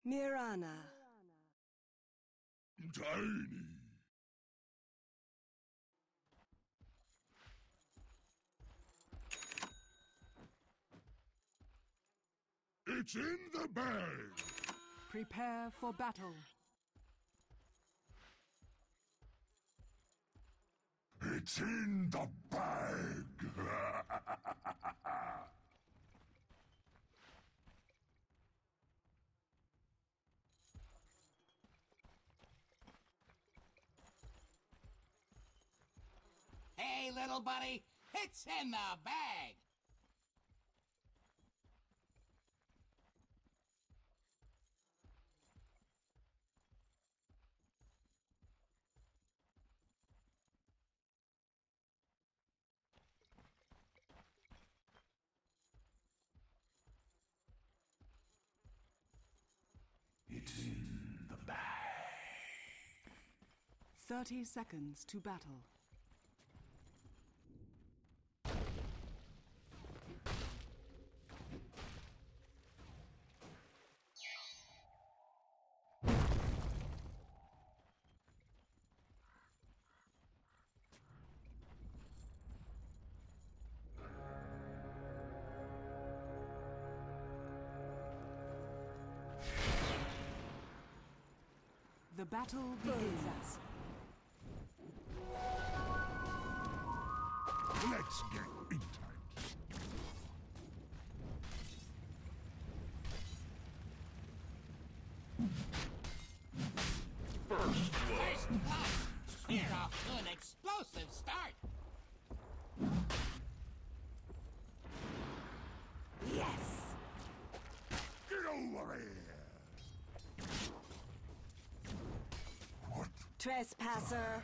Mirana. Tiny. It's in the bag! Prepare for battle. It's in the bag! Hey, little buddy, it's in the bag! It's in the bag. 30 seconds to battle. The battle begins. Let's get intense. First blood! We're off to an explosive start! Yes! Get over here! What? Trespasser.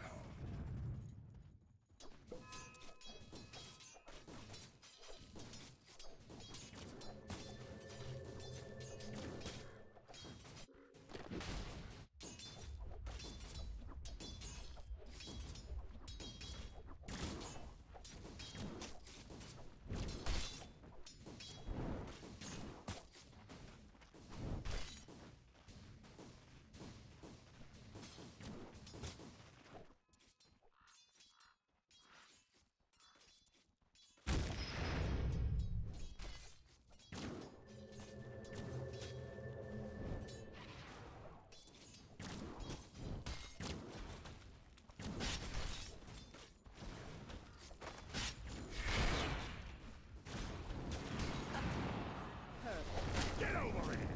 Get over here!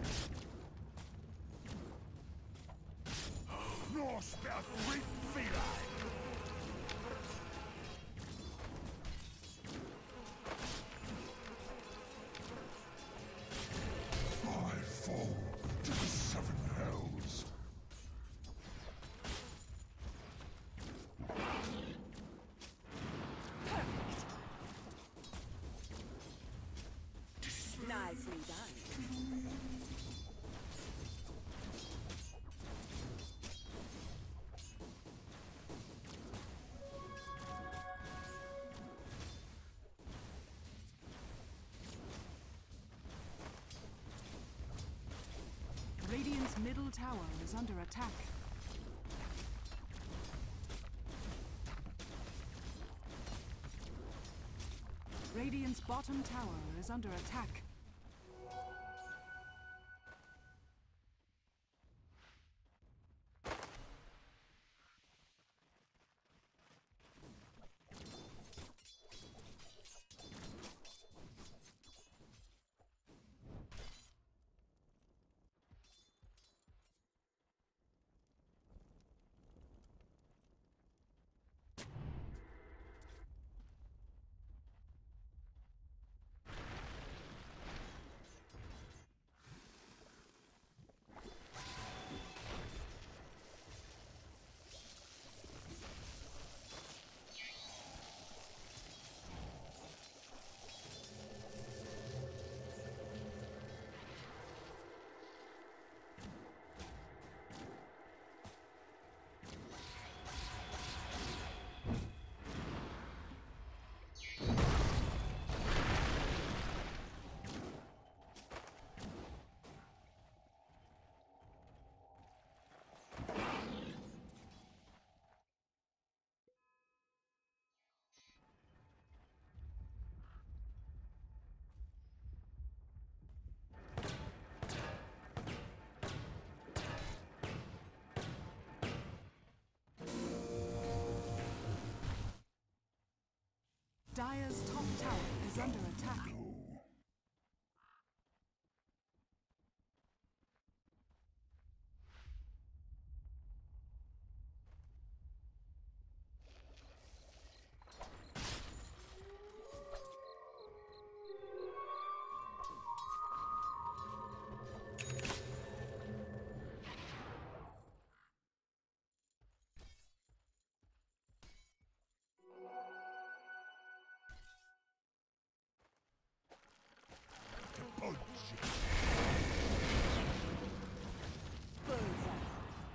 Northbound Great Feline! I fall to the seven hells. Nicely done. Radiant's middle tower is under attack. Radiant's bottom tower is under attack. tower is under attack. Bullseye.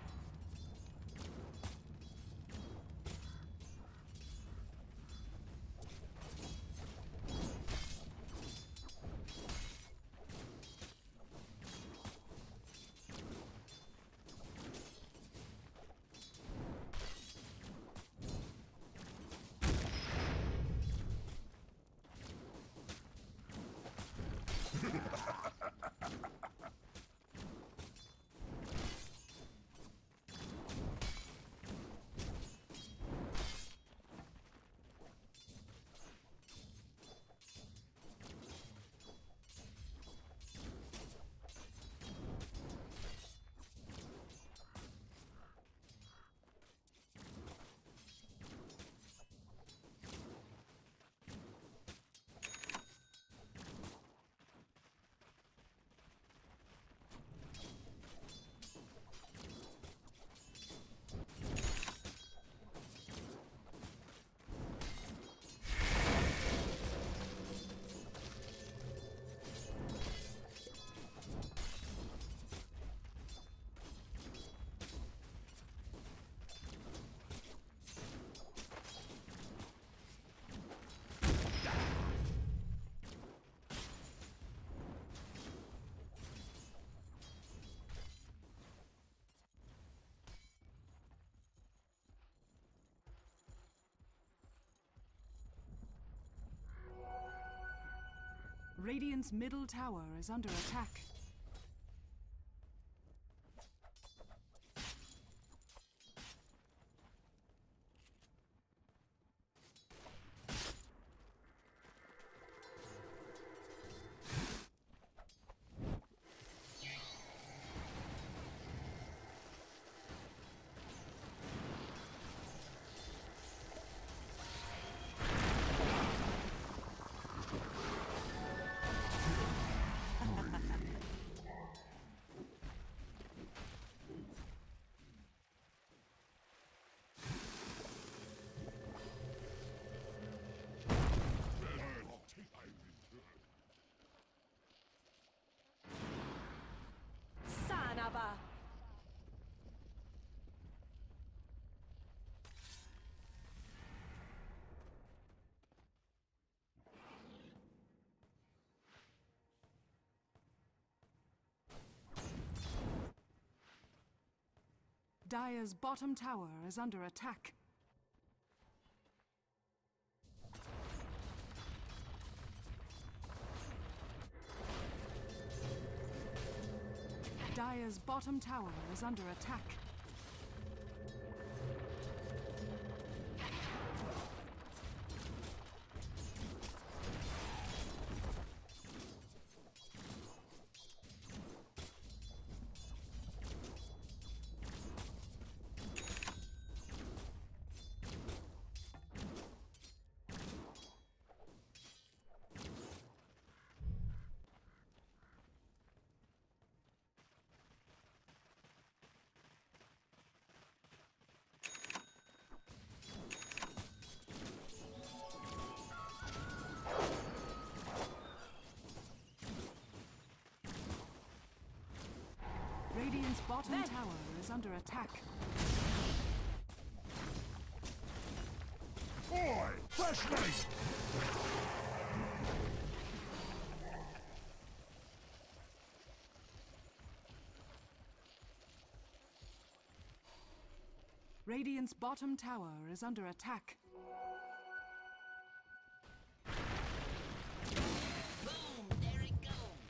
Radiant's middle tower is under attack. Sanaba. Dire's bottom tower is under attack. Dire's bottom tower is under attack. Radiant's bottom tower is under attack. Boy! Flashlight! Radiant's bottom tower is under attack. Boom! There it goes.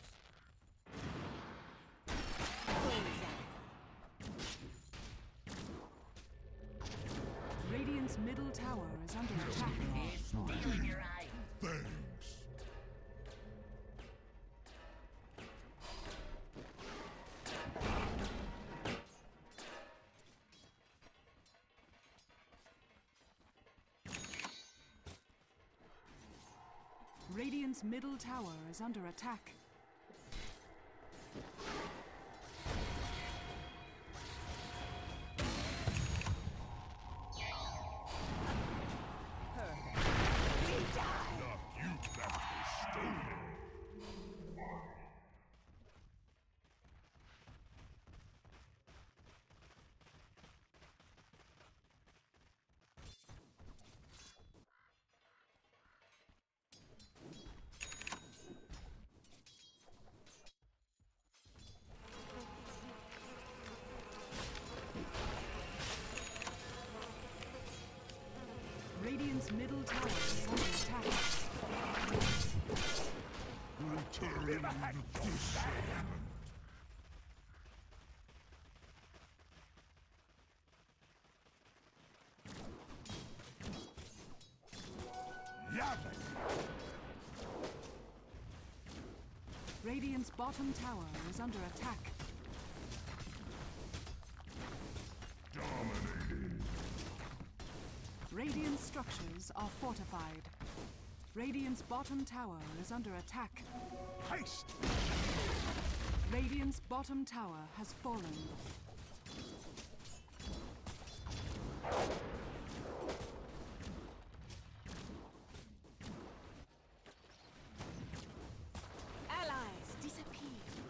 Radiant's middle tower is under attack. It's stealing your eye. Thanks. Radiant's middle tower is under attack. Radiant's middle tower is under attack. Return to servant. Yabbit! Radiant's bottom tower is under attack. Dominated. Radiant structures are fortified. Radiant's bottom tower is under attack. Haste! Radiant's bottom tower has fallen. Allies disappear.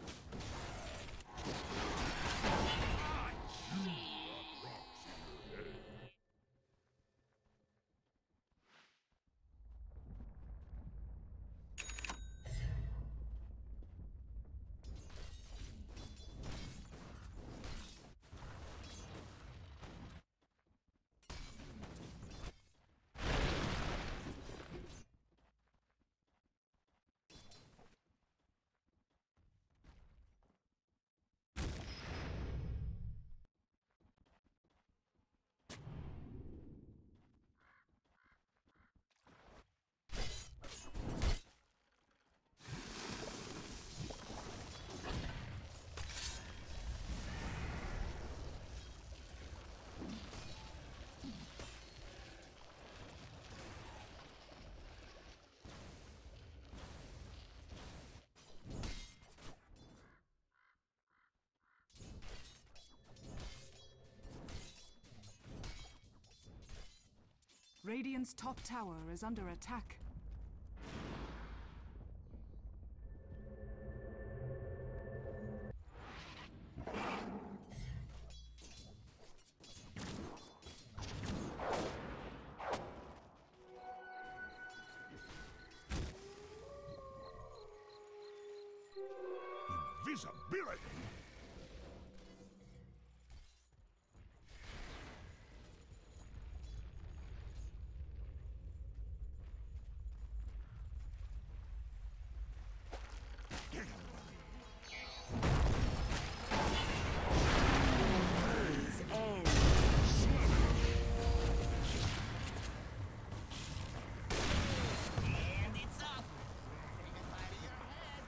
Radiant's top tower is under attack. Invisibility! And it's off. Take a bite of your head.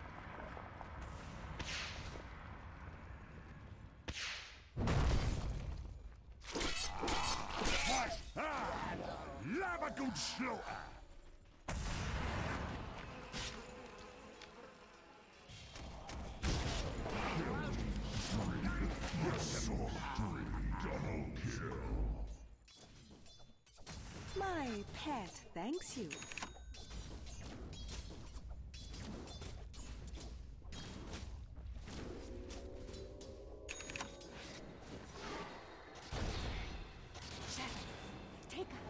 Labagoon slaughter! Double kill. My pet thanks you. Shadow, take us.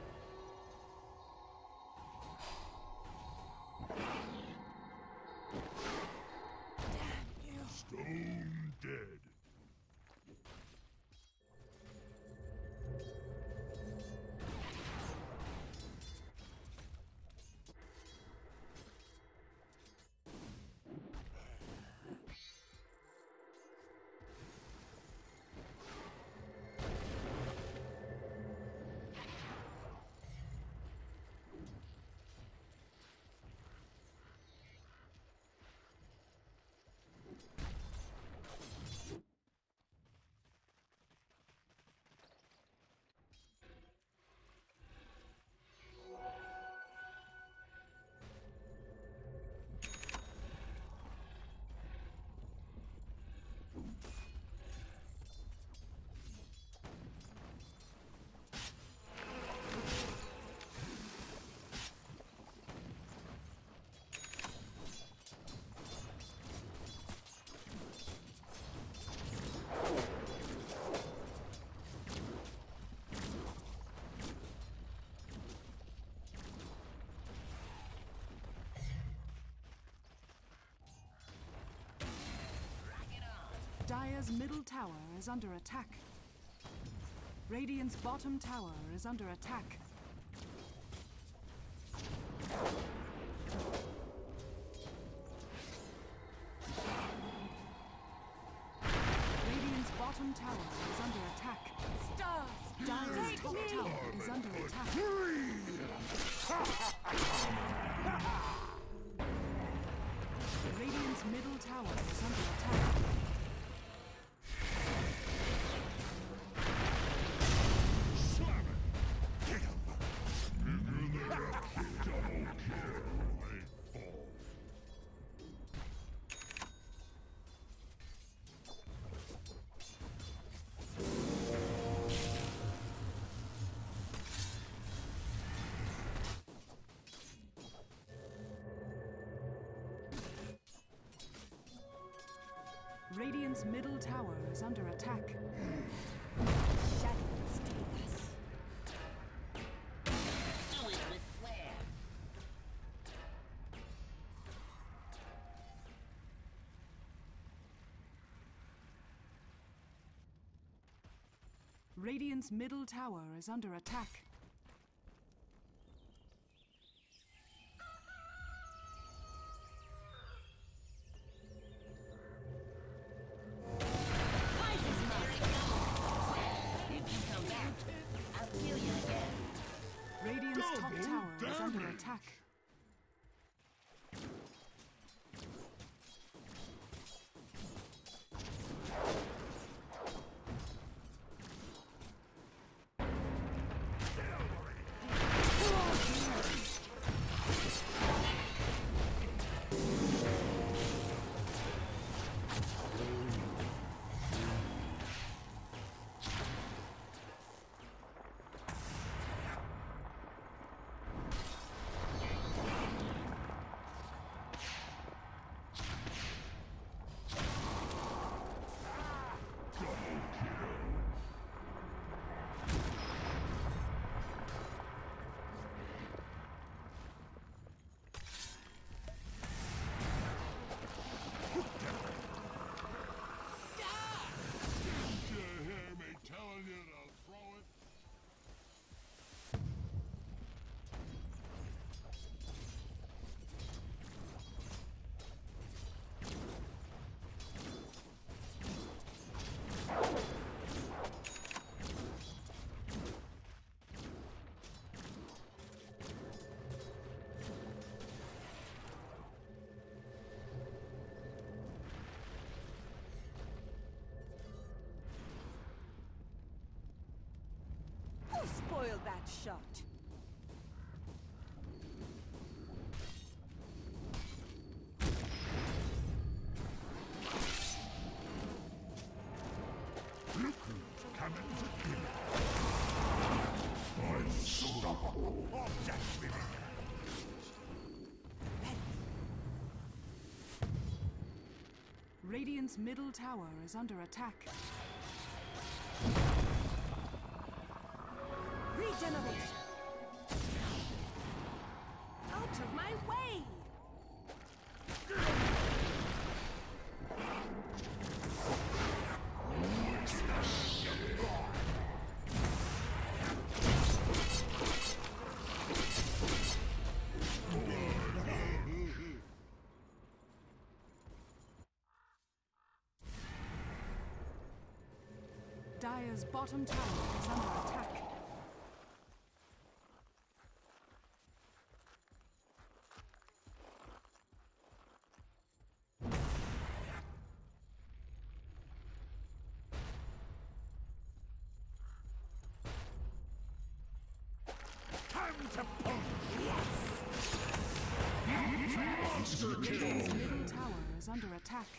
Damn you. Stone dead. Dire's middle tower is under attack. Radiant's bottom tower is under attack. Radiant's bottom tower is under attack. Stars, Dire's take top me! tower is under attack. Radiant's middle tower is under attack. Slam it! Hit him! Double kill. They fall. Radiant's middle tower is under attack. Shadows take us. Do it with flair. Radiant's middle tower is under attack. Radiant's top Double tower is under damage. attack. Did you hear me telling you to throw it? Who spoiled that shot? Coming for you. Unstoppable. Object Radiant's middle tower is under attack. Regeneration. Out of my way! Dire's bottom tower is under attack. Time to punch. Monster Radiant's kill. middle tower is under attack.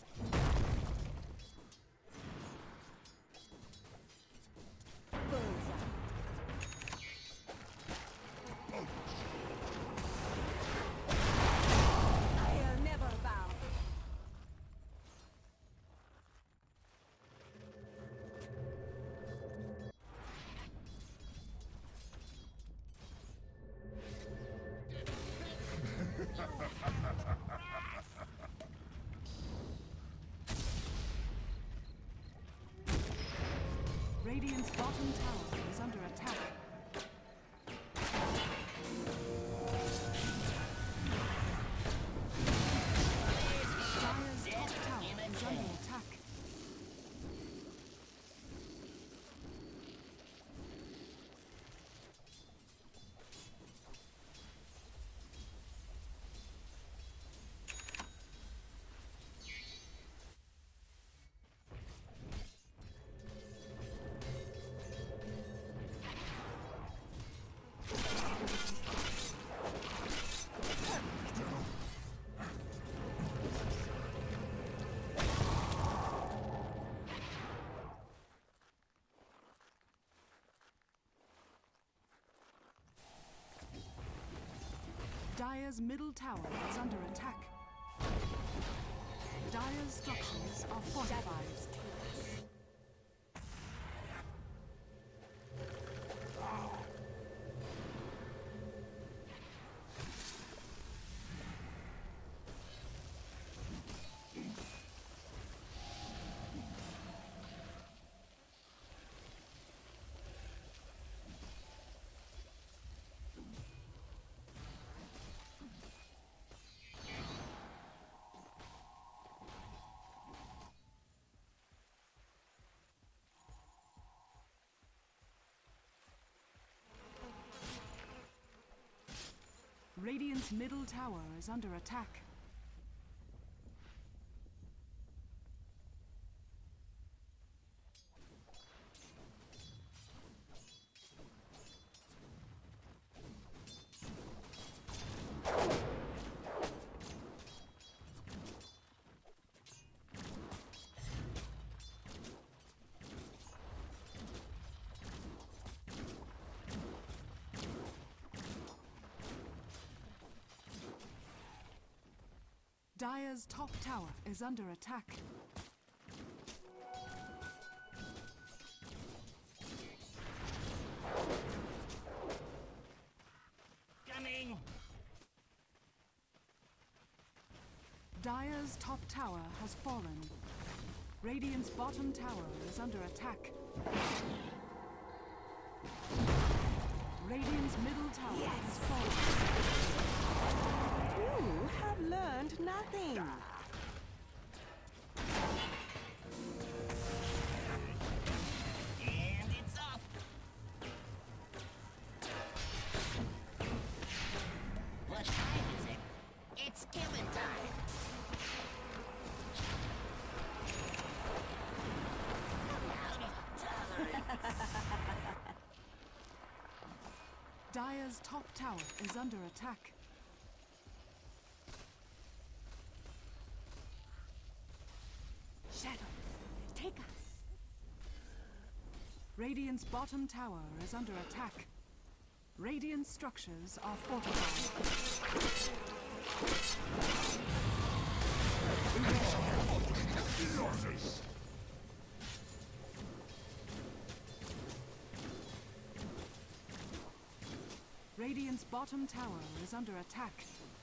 Bullseye. Dire's middle tower is under attack. Dire's structures are fortified. Radiant's middle tower is under attack. Dire's top tower is under attack. Coming! Dire's top tower has fallen. Radiant's bottom tower is under attack. Radiant's middle tower has fallen. You have learned nothing. And it's off! What time is it? It's killing time! Out of tolerance! Dire's top tower is under attack. Shadows, take us. Radiant's bottom tower is under attack. Radiant structures are fortified. Radiant's bottom tower is under attack.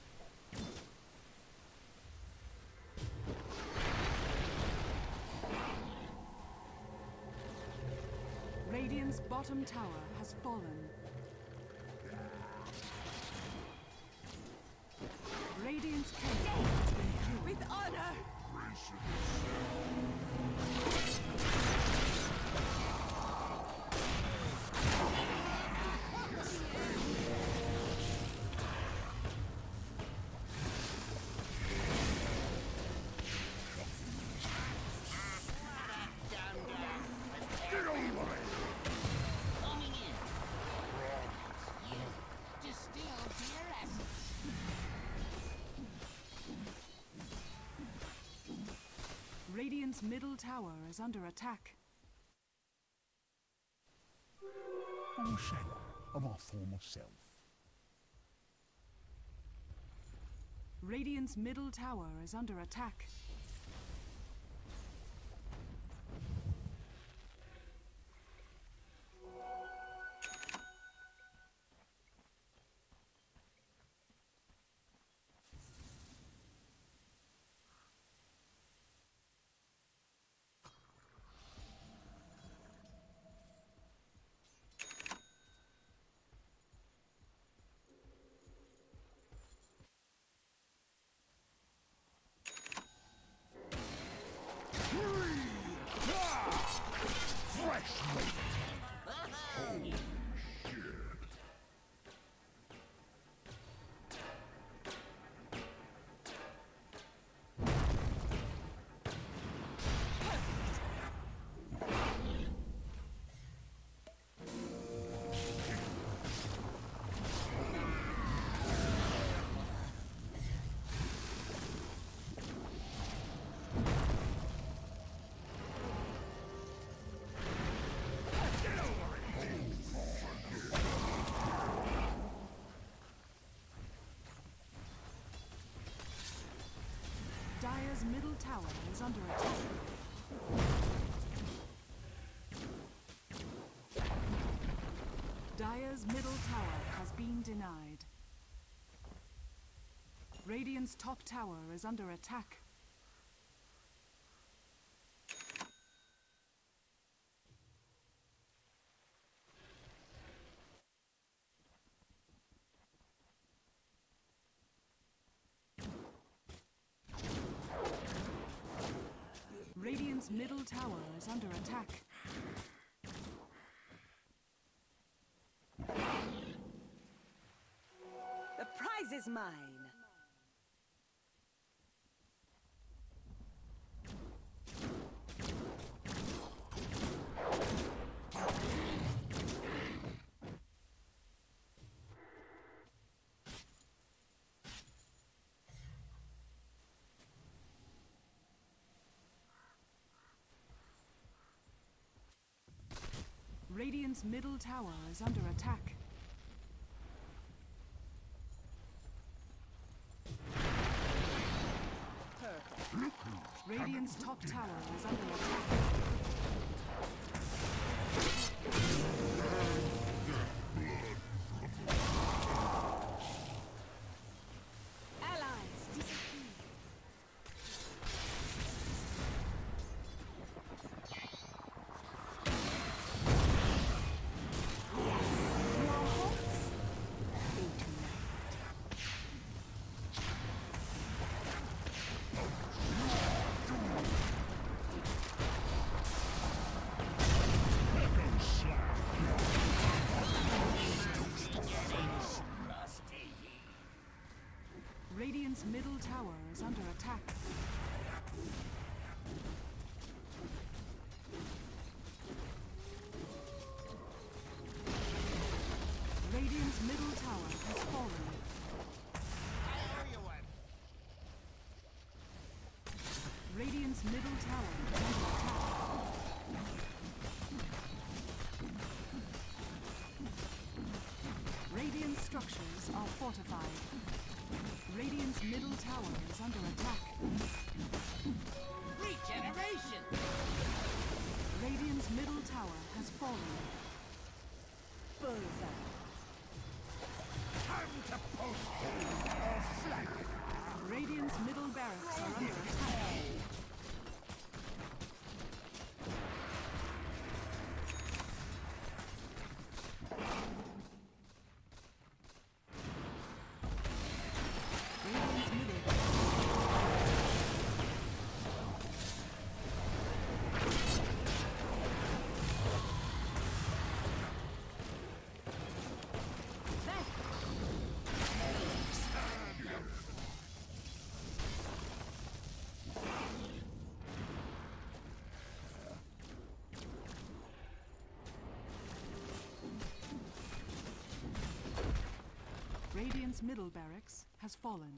Radiant's bottom tower has fallen. Radiant's cave has been killed. With honor! Coming in! You distilled your essence! Radiant's middle tower is under attack. I'm a shadow of our former self. Radiant's middle tower is under attack. tower is under attack. Dire's middle tower has been denied. Radiant's top tower is under attack. Radiant's middle tower is under attack. The prize is mine. Radiant's middle tower is under attack. Radiant's top tower is under attack. Allies disappear. Radiant's middle tower is under attack. Radiant's middle tower has fallen. I owe you one. Radiant's middle tower is under attack. Radiant structures are fortified. Radiant's middle tower is under attack. Regeneration! Radiant's middle tower has fallen. Bullseye. Time to post or flank. Radiant's middle barracks are under attack. Radiant's middle. Radiant's middle barracks has fallen.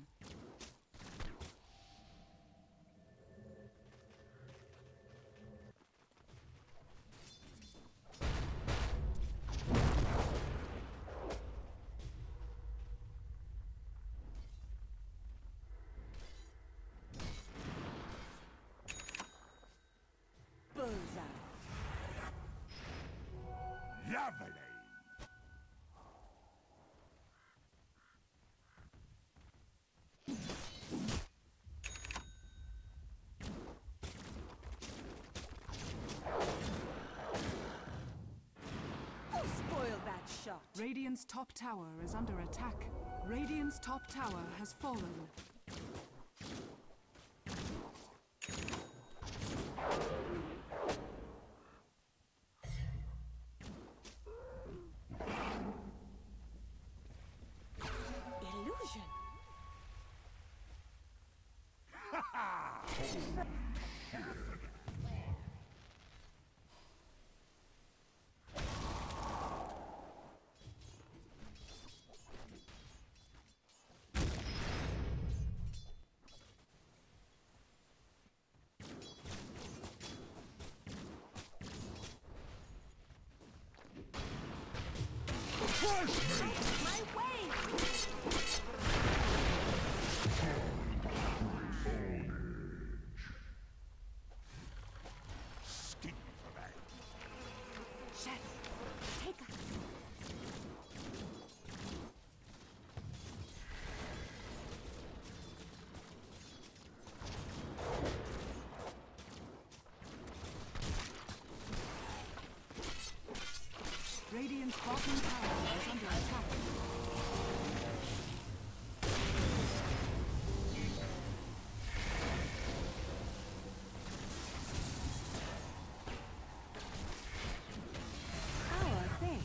Bullseye. Lovely. Who spoiled that shot? Radiant's top tower is under attack. Radiant's top tower has fallen. Illusion. My way. bottom tower is under attack. Our thanks.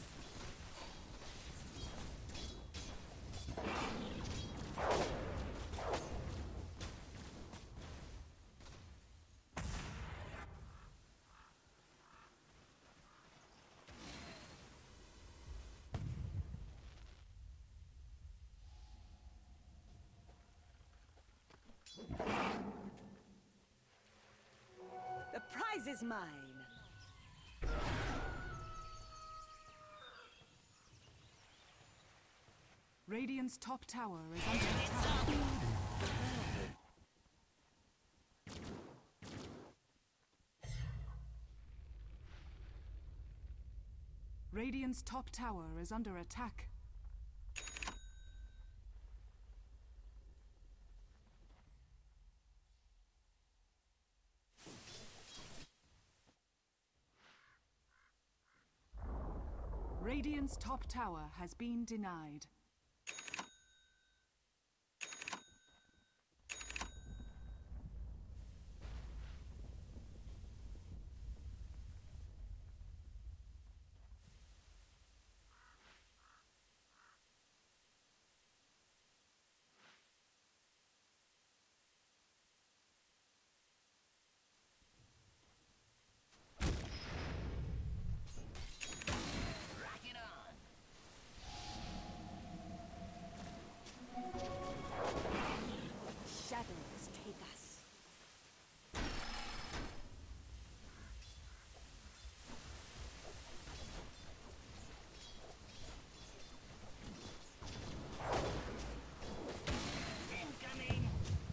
The prize is mine. Radiant's top tower is under attack. Radiant's top tower is under attack. Radiant's top tower has been denied. Rock it on. Shadows take us. Incoming.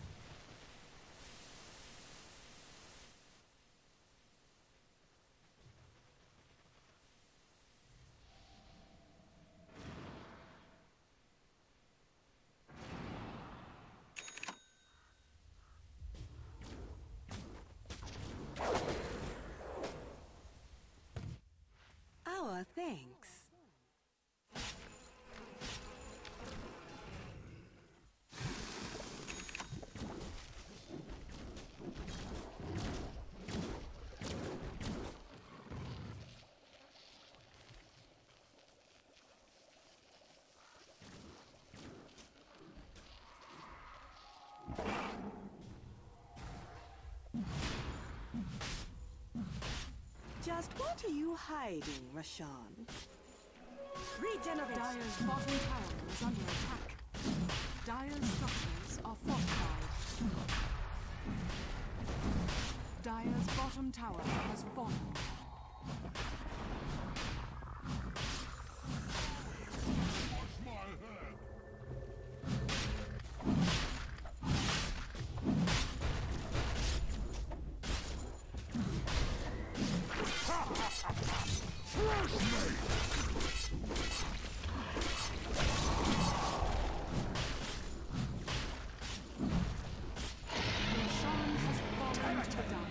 Our thanks. Just what are you hiding, Rashan? Regenerate. Dire's bottom tower is under attack. Dire's structures are fortified. Dire's bottom tower has fallen. Watch my head! Trust me! Roshan has fallen to the Dire.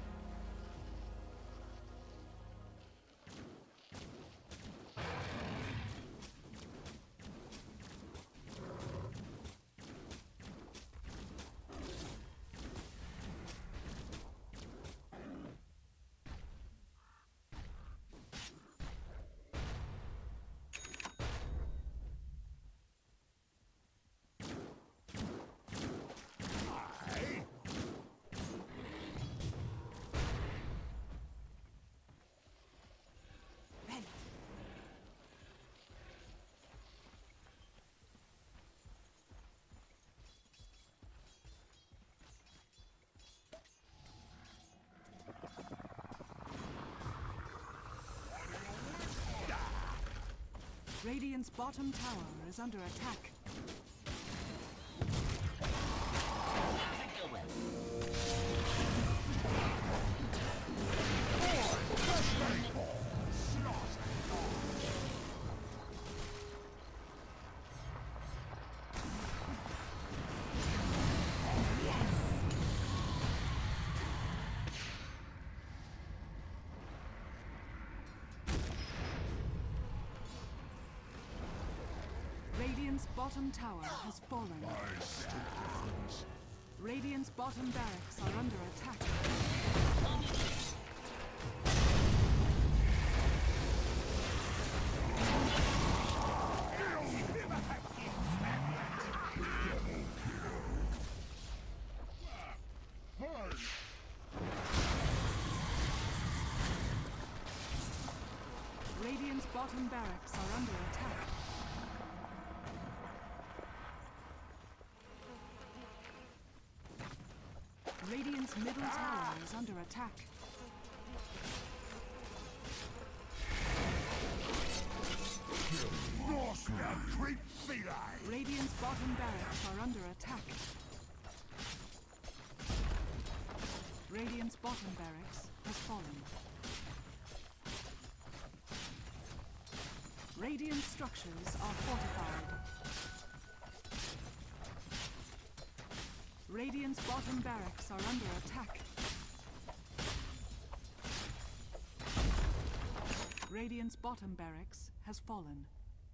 Vent. Radiant's bottom tower is under attack. How's it going? Radiant's bottom tower has fallen. My staples. Radiant's bottom barracks are under attack. Radiant's bottom barracks are under attack. Radiant's middle tower is under attack. Nostra creep feline. Radiant's bottom barracks are under attack. Radiant's bottom barracks has fallen. Radiant structures are fortified. Radiant's bottom barracks are under attack. Radiant's bottom barracks has fallen.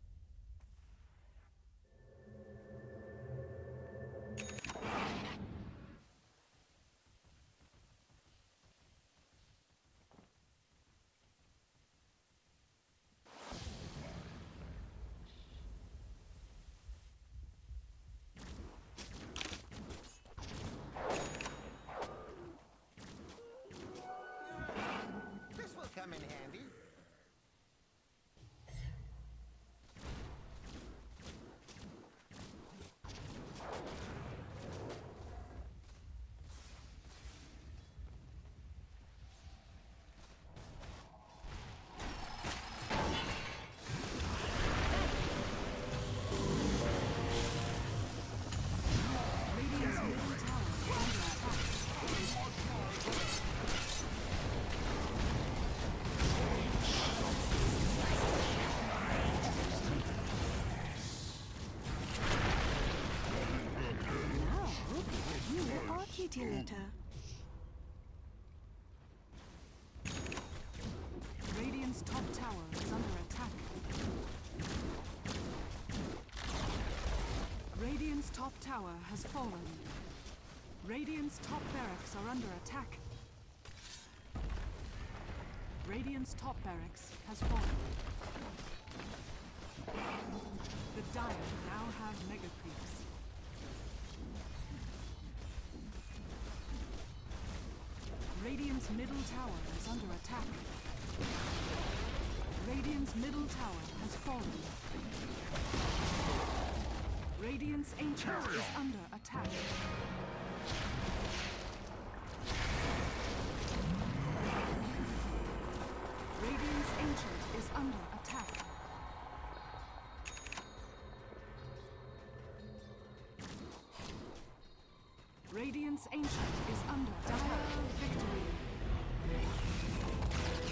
This will come in handy. Radiant's middle tower is under attack. You are kitty litter. Radiant's top tower is under attack. Radiant's top tower has fallen. Radiant's top barracks are under attack. Radiant's top barracks has fallen. The Dire now have mega creeps. Radiant's middle tower is under attack. Radiant's middle tower has fallen. Radiant's ancient is under attack. Radiant's ancient is under attack. Radiant's ancient is under dire victory.